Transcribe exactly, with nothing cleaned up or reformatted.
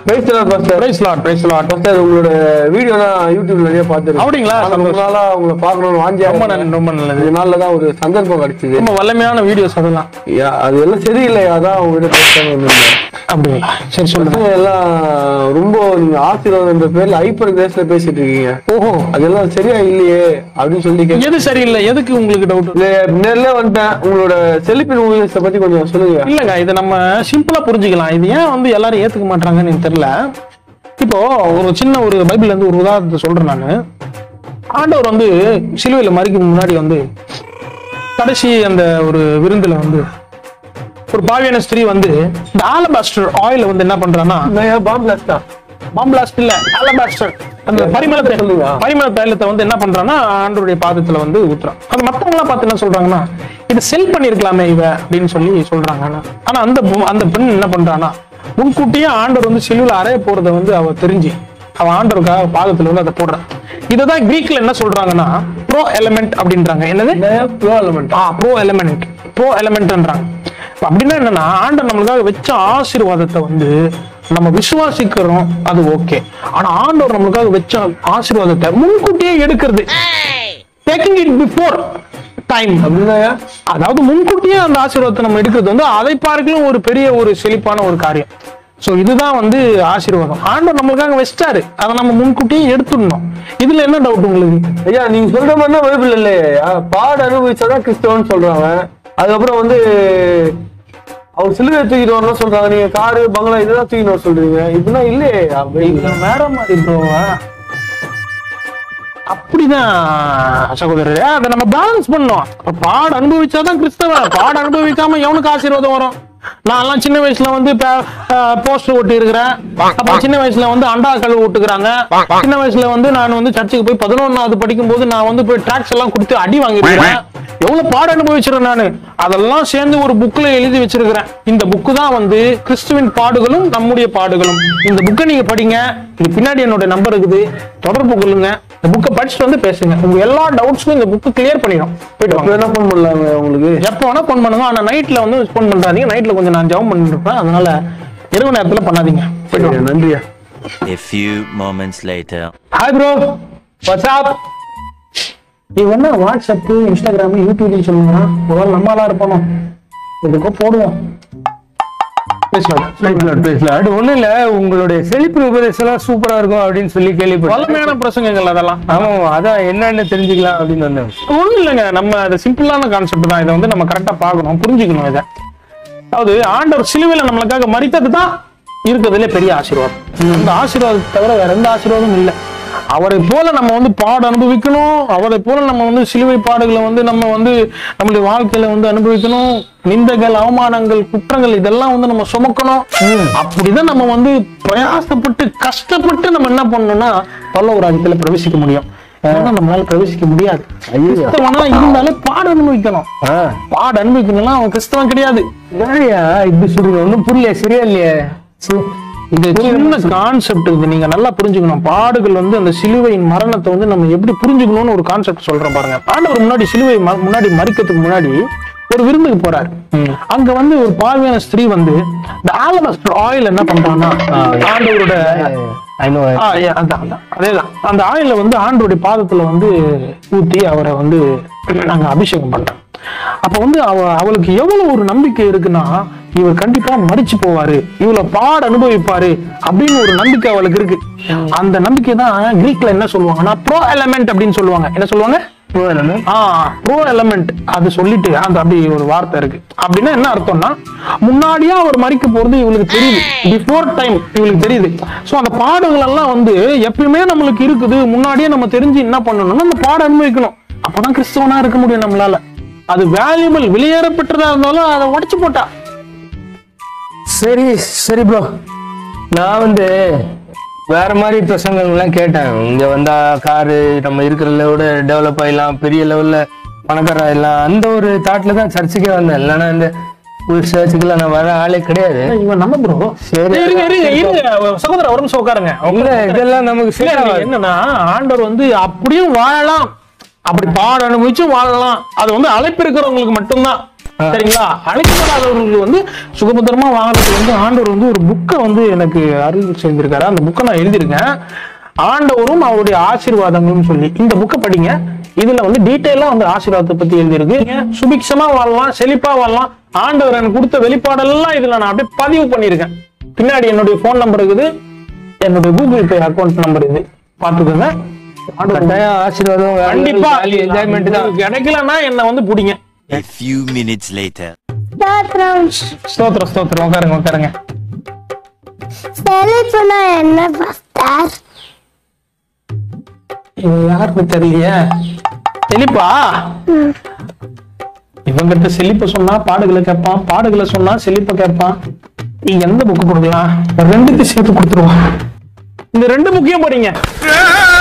Price lord pastor. Praise lord, praise lord pastor. உங்களோட video நான் யூடியூப்ல நிறைய பார்த்துருக்கேன். அப்படிங்களா? ரொம்ப நாளா உங்களை பார்க்கணும்னு வாஞ்சியா. ரொம்ப நல்லது, ரொம்ப நல்லது. இந்த நாள்ல தான் ஒரு சந்தர்ப்பம் கிடைச்சது. ரொம்ப வல்லமையான வீடியோஸ் அதெல்லாம். அது எல்லாம் சரியில்லை, அதான் உங்ககிட்ட பேசுறாங்க. அப்படிங்களா? சரி சொல்லுங்க. எல்லாம் ரொம்ப நீங்க ஆசீர்வாதம் என்ற பேர்ல ஹைப்பர் கிரேஸ்ல பேசிட்டு இருக்கீங்க. ஓஹோ, அதெல்லாம் சரியா இல்லையே அப்படின்னு சொல்லி. எது சரியில்லை? எதுக்கு உங்களுக்கு டவுட்? நேர்ல வந்துட்டேன். உங்களோட செழிப்பின் ஊழியத்தை பத்தி கொஞ்சம் சொல்லுங்க. இல்லங்க, இதை நம்ம சிம்பிளா புரிஞ்சுக்கலாம். இது ஏன் வந்து எல்லாரும் ஏத்துக்க மாட்டாங்கன்னு எனக்கு தெரியல. இப்போ ஒரு சின்ன ஒரு பைபிள்ல இருந்து ஒரு உதாரணத்தை சொல்றேன் நானு. ஆண்டவர் வந்து சிலுவையில மறிக்கும் முன்னாடி வந்து கடைசி அந்த ஒரு விருந்துல வந்து ஒரு பாவியான ஸ்திரீ வந்து இந்த ஆலபாஸ்டர் ஆயில வந்து என்ன பண்றான்னா, பாம்பிளாஸ்டா பாம்பிளாஸ்ட் இல்ல ஆலபாஸ்டர் அந்த பரிமள பரிமள தைலத்தை வந்து என்ன பண்றான்னா ஆண்டவருடைய பாதத்துல வந்து ஊத்துறான். அது மத்தவங்க எல்லாம் பார்த்து என்ன சொல்றாங்கன்னா, இதை செல் பண்ணிருக்கலாமே இவ அப்படின்னு சொல்லி சொல்றாங்க. ஆனா அந்த அந்த பெண் என்ன பண்றான்னா, முன்கூட்டியே ஆண்டவர் வந்து சிலுவையில அறைய போறதை வந்து அவ தெரிஞ்சு அவ ஆண்டவருக்காக பாதத்துல வந்து அதை போடுறான். இததான் கிரீக்ல என்ன சொல்றாங்கன்னா ப்ரோ எலிமெண்ட் அப்படின்றாங்க. என்னது? Pro element. ஆ ப்ரோ எலிமெண்ட் ப்ரோ எலிமெண்ட்ன்றாங்க. அப்படின்னா என்னன்னா, ஆண்டவர் நம்மளுக்காக வச்ச ஆசீர்வாதத்தை வந்து நம்ம விசுவாசிக்கிறோம், அது ஓகே. ஆனா ஆண்டவர் நம்மளுக்காக வச்ச ஆசீர்வாதத்தை முன்கூட்டியே எடுக்கிறது, டேக்கிங் இட் பிஃபோர் டைம். அதாவது முன்கூட்டியே அந்த ஆசீர்வாதத்தை நம்ம எடுக்கிறது வந்து அதை பார்க்கலும் ஒரு பெரிய ஒரு செழிப்பான ஒரு காரியம். சோ இதுதான் வந்து ஆசீர்வாதம். ஆண்டவர் நம்மளுக்காக வச்சிட்டாரு, அதை நம்ம முன்கூட்டியே எடுத்துடணும். இதுல என்ன டவுட் உங்களுக்கு? ஐயா, நீங்க சொல்ற மாதிரி தான் பைபிள் இல்லையா? பாட அனுபவிச்சாதான் கிறிஸ்தவன்னு சொல்றாங்க. அதுக்கப்புறம் வந்து அவர் சிலுவை தூக்கிட்டு வரணும் சொல்றாங்க. நீங்க காரு பங்களா இதெல்லாம் தூக்கிட்டு வர சொல்றீங்க. இப்படிலாம் இல்லையே. வேற மாதிரி ப்ரோ. அப்படிதான் சகோதரர், அதை நம்ம பேலன்ஸ் பண்ணோம். பாட அனுபவிச்சாதான் கிறிஸ்தவன். பாட அனுபவிக்காம எவனுக்கு ஆசீர்வாதம் வரும்? நான் எல்லாம் சின்ன வயசுல வந்து போஸ்டர் ஒட்டி இருக்கிறேன். அப்புறம் சின்ன வயசுல வந்து அண்டா கழுவு ஒட்டுக்கிறாங்க. சின்ன வயசுல வந்து நான் வந்து சர்ச்சுக்கு போய் பதினொன்னாவது படிக்கும் போது நான் வந்து போய் டிராக்ஸ் எல்லாம் கொடுத்து அடி வாங்கிருக்கிறேன். எவ்வளவு பாட அனுபவிச்சிருக்கேன் நானு. அதெல்லாம் சேர்ந்து ஒரு புக்ல எழுதி வச்சிருக்கிறேன். இந்த புக்கு தான் வந்து கிறிஸ்துவின் பாடுகளும் நம்முடைய பாடுகளும். இந்த புக்கை நீங்க படிங்க. இது பின்னாடி என்னோட நம்பர் இருக்குது, தொடர்பு கொள்ளுங்க. இந்த புக்கை படிச்சுட்டு வந்து பேசுங்க. உங்க எல்லா டவுட்ஸும் இந்த புக்கு கிளியர் பண்ணிடும். போயிட்டு என்ன போன் பண்ணலாங்க உங்களுக்கு? எப்போ வேணா போன் பண்ணுங்க. ஆனா நைட்ல வந்து போன் பண்றாதீங்க. நைட்ல கொஞ்சம் நான் ஜெபம் பண்ணிட்டு இருப்பேன், அதனால இரவு நேரத்துல பண்ணாதீங்க. நன்றியா. A few moments later. Hi bro, what's up? இது என்ன வாட்ஸ்அப், இன்ஸ்டாகிராம், யூடியூப்னு சொல்லுங்க. ஒரு நம்மளா இருப்போம், இதுக்கோ போடுவோம். ஒண்ணும் இல்ல, உங்களுடைய செழிப்பு உபதேசம் எல்லாம் சூப்பரா இருக்கும் அப்படின்னு சொல்லி கேள்விப்பட்டேன். வல்லமையான பிரசங்கங்கள் அதெல்லாம். ஆமா, அதான் என்னன்னு தெரிஞ்சுக்கலாம் அப்படின்னு வந்தேன். ஒண்ணும் இல்லைங்க, நம்ம அது சிம்பிளான கான்செப்ட் தான். இதை வந்து நம்ம கரெக்டா பாக்கணும், புரிஞ்சுக்கணும். இதை அதாவது ஆண்டவர் சிலுவையில நம்மளுக்காக மரித்தது தான் இருக்கிறதுல பெரிய ஆசீர்வாதம். அந்த ஆசீர்வாதத்தை தவிர வேற எந்த ஆசீர்வாதமும் இல்லை. அவரை போல நம்ம வந்து பாட அனுபவிக்கணும். அவரை போல நம்ம வந்து சிலுவை பாடுகளை வந்து நம்ம வந்து நம்மளுடைய வாழ்க்கையில வந்து அனுபவிக்கணும். நிந்தைகள், அவமானங்கள், குற்றங்கள் இதெல்லாம் வந்து நம்ம சுமக்கணும். அப்படிதான் நம்ம வந்து பிரயாசப்பட்டு கஷ்டப்பட்டு நம்ம என்ன பண்ணணும்னா பரலோக ராஜ்யத்துல பிரவேசிக்க முடியும். நம்மளால பிரவேசிக்க முடியாது. கிறிஸ்தவனா இருந்தாலே பாட அனுபவிக்கணும். பாட அனுபவிக்கணும்னா அவன் கிறிஸ்தவன் கிடையாது. இப்படி சொல்றீங்க, ஒன்னும் புரியல. சரியா இல்லையே? இது சின்ன கான்செப்ட். இது நீங்க நல்லா புரிஞ்சுக்கணும். பாடுகள் வந்து அந்த சிலுவையின் மரணத்தை வந்து நம்ம எப்படி புரிஞ்சுக்கணும்னு ஒரு கான்செப்ட் சொல்றேன் பாருங்க. ஆண்டவர் முன்னாடி சிலுவை முன்னாடி மறிக்கிறதுக்கு முன்னாடி ஒரு விருந்துக்கு போறாரு. அங்க வந்து ஒரு பாவியான ஸ்திரீ வந்து இந்த ஆலபாஸ்டர் ஆயில் என்ன பண்றான்னா, ஆண்டவரோட அதேதான் அந்த ஆயில வந்து ஆண்டவருடைய பாதத்துல வந்து ஊத்தி அவரை வந்து நாங்க அபிஷேகம் பண்றோம். அப்ப வந்து அவ அவளுக்கு எவ்வளவு ஒரு நம்பிக்கை இருக்குன்னா, இவர் கண்டிப்பா மறிச்சு போவாரு, இவ்வளவு பாட அனுபவிப்பாரு அப்படின்னு ஒரு நம்பிக்கை அவளுக்கு இருக்கு. அந்த நம்பிக்கை தான் கிரீக்ல என்ன சொல்லுவாங்கன்னா ப்ரோ எலிமெண்ட் அப்படின்னு சொல்லுவாங்க. என்ன சொல்லுவாங்க? Pro element. ஆஹ் ப்ரோ எலிமெண்ட். அது சொல்லிட்டு அந்த அப்படி ஒரு வார்த்தை இருக்கு. அப்படின்னா என்ன அர்த்தம்னா, முன்னாடியே அவர் மறிக்க போறது இவளுக்கு தெரியுது, பிஃபோர் டைம் இவளுக்கு தெரியுது. சோ அந்த பாடுகள் எல்லாம் வந்து எப்பயுமே நம்மளுக்கு இருக்குது. முன்னாடியே நம்ம தெரிஞ்சு என்ன பண்ணணும்னா அந்த பாட அனுபவிக்கணும். அப்பதான் கிறிஸ்தவனா இருக்க முடியும் நம்மளால. அது வேல்யூபிள், வெளியேறப்பட்டதா இருந்தாலும் அதை உடைச்சு போட்டா. சரி சரி ப்ரோ, நான் வந்து வேற மாதிரி பிரசங்கங்கள்லாம் கேட்டேன். இங்க வந்தா காரு நம்ம இருக்கிற லெவலோட டெவலப் ஆயிடலாம், பெரிய லெவல்ல பணக்கார ஆயிடலாம், அந்த ஒரு தாட்ல தான் சர்ச்சுக்கே வந்தேன். இல்லைன்னா இந்த சர்ச்சுக்குள்ள நான் வர ஆளே கிடையாது. இவன் நம்ம ப்ரோ. சரி சகோதரர் ஒரு நிமிஷம் உட்காருங்க. இதெல்லாம் நமக்கு என்னன்னா, ஆண்டவர் வந்து அப்படியும் வாழலாம், அப்படி பாட அனுபவிச்சும் வாழலாம். அது வந்து அழைப்பு இருக்கிறவங்களுக்கு மட்டும்தான். சரிங்களா? அழைக்கப்படாதவர்களுக்கு வந்து சுகபத்திரமா வாங்குறதுக்கு வந்து ஆண்டவர் வந்து ஒரு புக்கை வந்து எனக்கு அருள் செஞ்சிருக்காரு. அந்த புக்கை நான் எழுதியிருக்கேன், ஆண்டவரும் அவருடைய ஆசீர்வாதங்களும் சொல்லி. இந்த புக்கை படிங்க. இதுல வந்து டீட்டெயிலா வந்து ஆசீர்வாதத்தை பத்தி எழுதியிருக்கு. சுபிக்ஷமா வாழலாம், செழிப்பா வாழலாம். ஆண்டவர் எனக்கு கொடுத்த வெளிப்பாடெல்லாம் இதுல நான் அப்படியே பதிவு பண்ணியிருக்கேன். பின்னாடி என்னுடைய போன் நம்பர் இருக்குது, என்னுடைய கூகுள் பே அக்கௌண்ட் நம்பர் இது, பாத்துக்கோங்க. ஆசீர்வாதம் கண்டிப்பா என்ஜாய்மெண்ட் தான். கிடைக்கலன்னா என்ன வந்து புடிங்க. A few minutes later. ஸ்தோத்திரம். ஸ்தோத்திரம் ஸ்தோத்திரம். உட்காருங்க உட்காருங்க. செழிப்புனா என்ன பாஸ்டர்? இது யாருக்கு தெரியலையே. செழிப்பா? இவங்கிட்ட செழிப்ப சொன்னா பாடுகளை கேட்பான், பாடுகளை சொன்னா செழிப்ப கேட்பான். நீ எந்த புக்கு கொடுக்கலாம்? ரெண்டுத்தையும் சேர்த்து கொடுத்துருவான். இந்த ரெண்டு புக்கையும் படிங்க.